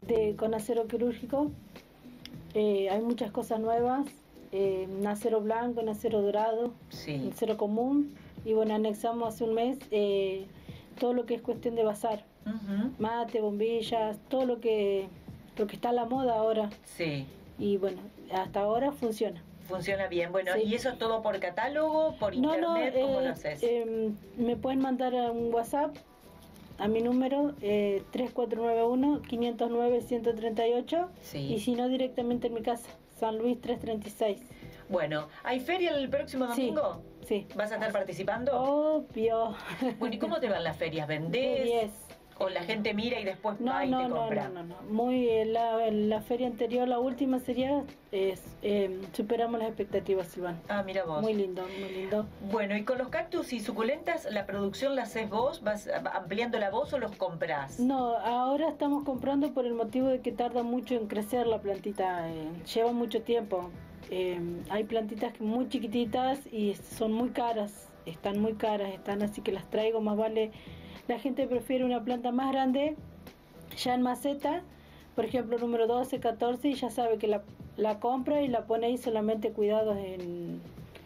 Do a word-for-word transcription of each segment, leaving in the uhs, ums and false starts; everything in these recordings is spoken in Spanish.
De, con acero quirúrgico, eh, hay muchas cosas nuevas, eh, en acero blanco, en acero dorado, sí. en acero común, y bueno, anexamos hace un mes eh, todo lo que es cuestión de bazar, uh-huh. mate, bombillas, todo lo que, lo que está a la moda ahora. Sí. Y bueno, hasta ahora funciona. Funciona bien, bueno, sí. ¿Y eso es todo por catálogo, por no, internet? No, ¿Cómo eh, lo haces? Eh, me pueden mandar a un WhatsApp a mi número eh, tres cuatro nueve uno, cinco cero nueve, uno tres ocho, sí. Y si no, directamente en mi casa, San Luis trescientos treinta y seis. Bueno, ¿hay feria el próximo domingo? Sí, sí. ¿Vas a estar participando? Obvio. Bueno, ¿y cómo te van las ferias? ¿Vendés? De diez. ¿O la gente mira y después no, va y no, te compra? No, no, no, no. Muy, eh, la, la feria anterior, la última sería, es, eh, superamos las expectativas, Silvana. Ah, mira vos. Muy lindo, muy lindo. Bueno, ¿y con los cactus y suculentas, la producción la haces vos? ¿Vas ampliando la vos o los comprás? No, ahora estamos comprando por el motivo de que tarda mucho en crecer la plantita, eh, lleva mucho tiempo. Eh, hay plantitas muy chiquititas y son muy caras, están muy caras, están así que las traigo, más vale. La gente prefiere una planta más grande, ya en maceta, por ejemplo número doce, catorce, y ya sabe que la, la compra y la pone ahí, solamente cuidados en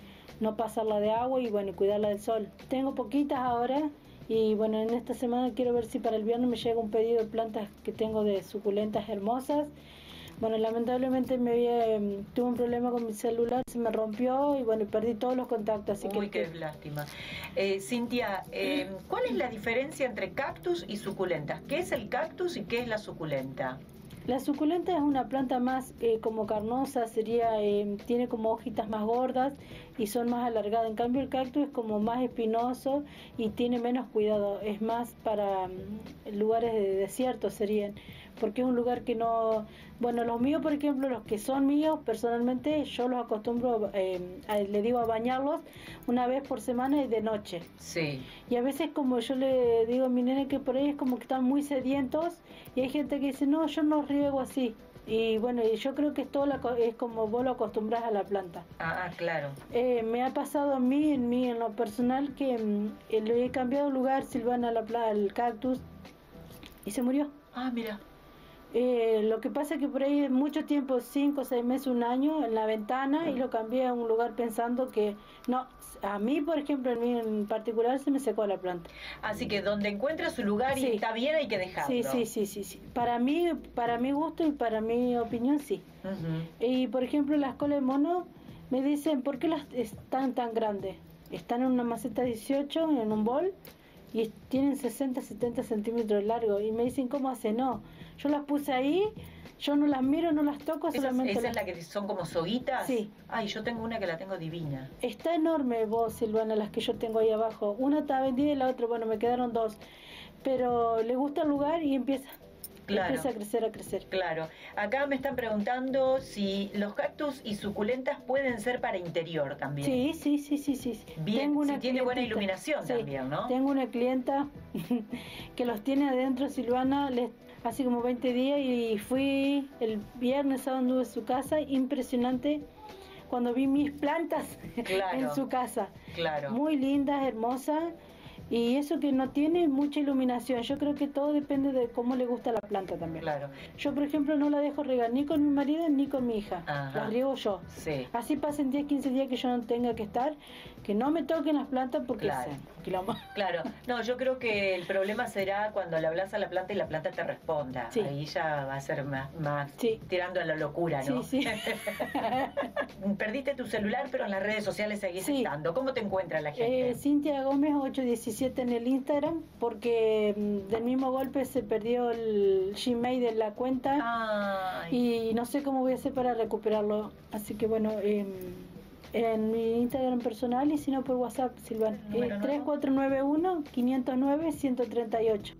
no pasarla de agua y bueno, cuidarla del sol. Tengo poquitas ahora y bueno, en esta semana quiero ver si para el viernes me llega un pedido de plantas que tengo de suculentas hermosas. Bueno, lamentablemente me había, tuve un problema con mi celular, se me rompió y bueno, perdí todos los contactos. Así Uy, que qué lástima. Eh, Cintia, eh, ¿cuál es la diferencia entre cactus y suculentas? ¿Qué es el cactus y qué es la suculenta? La suculenta es una planta más eh, como carnosa, sería eh, tiene como hojitas más gordas y son más alargadas. En cambio el cactus es como más espinoso y tiene menos cuidado. Es más para um, lugares de desierto serían, porque es un lugar que no... Bueno, los míos, por ejemplo, los que son míos, personalmente yo los acostumbro, eh, a, le digo a bañarlos una vez por semana y de noche. Sí. Y a veces como yo le digo a mi nene que por ahí es como que están muy sedientos y hay gente que dice, no, yo no riego así. Y bueno, y yo creo que es todo la, es como vos lo acostumbras a la planta. Ah, claro. Eh, me ha pasado a mí, en mí, en lo personal, que eh, le he cambiado lugar, Silvana, la planta, el cactus, y se murió. Ah, mira. Eh, lo que pasa es que por ahí mucho tiempo, cinco, seis meses, un año, en la ventana, y lo cambié a un lugar pensando que, no, a mí, por ejemplo, en mí en particular, se me secó la planta. Así que donde encuentra su lugar sí. y está bien, hay que dejarlo. Sí, sí, sí, sí, sí. Para mí, para mi gusto y para mi opinión, sí. Uh-huh. Y por ejemplo, las colas de mono me dicen, ¿por qué las están tan grandes? Están en una maceta dieciocho, en un bol, y tienen sesenta, setenta centímetros de largo, y me dicen, ¿cómo hace? No, yo las puse ahí, yo no las miro, no las toco, ¿Esa, solamente ¿Esa las... es la que son como soguitas? Sí. Ay, yo tengo una que la tengo divina. Está enorme vos, Silvana, las que yo tengo ahí abajo. Una está vendida y la otra, bueno, me quedaron dos, pero le gusta el lugar y empieza... Claro. Empieza a crecer, a crecer. Claro. Acá me están preguntando si los cactus y suculentas pueden ser para interior también. Sí, sí, sí, sí, sí. Bien, tengo una si tiene buena clientita, iluminación sí, también, ¿no? Tengo una clienta que los tiene adentro, Silvana, les, hace como veinte días, y fui el viernes, sábado, anduve en su casa, impresionante cuando vi mis plantas claro, en su casa. Claro. Muy lindas, hermosas. Y eso que no tiene mucha iluminación, yo creo que todo depende de cómo le gusta la planta también. Claro. Yo, por ejemplo, no la dejo regar ni con mi marido ni con mi hija. Ajá. La riego yo. Sí. Así pasen diez, quince días que yo no tenga que estar, que no me toquen las plantas porque claro. se quilombo. Claro. No, yo creo que el problema será cuando le hablas a la planta y la planta te responda. Sí. Ahí ya va a ser más, más sí. tirando a la locura, ¿no? Sí, sí. Perdiste tu celular, pero en las redes sociales seguís sí. estando. ¿Cómo te encuentra la gente? Eh, Cintia Gómez ocho diecisiete en el Instagram, porque mm, del mismo golpe se perdió el Gmail de la cuenta. Ay. Y no sé cómo voy a hacer para recuperarlo. Así que bueno, eh, en mi Instagram personal y si no por WhatsApp, Silvana. Eh, tres cuatro nueve uno, cinco cero nueve, uno tres ocho.